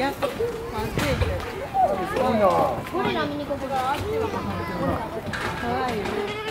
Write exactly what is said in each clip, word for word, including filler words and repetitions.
やっと完成した。ゴリラ見にここがあっちはかわいいよ。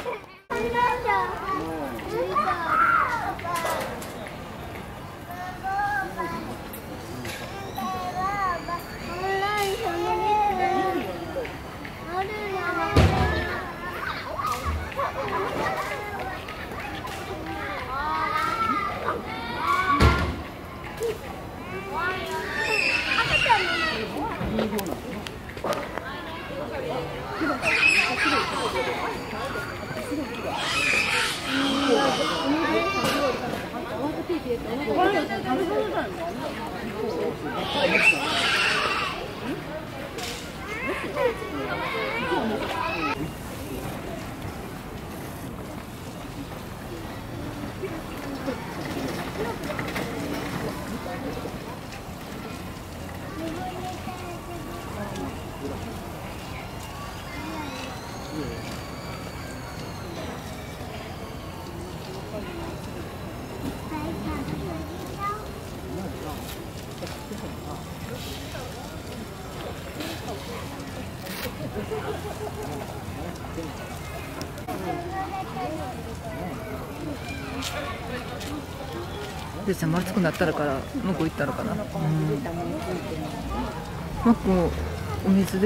でちゃん暑くなったらから向こう行ったのかな。うん、向こうお水で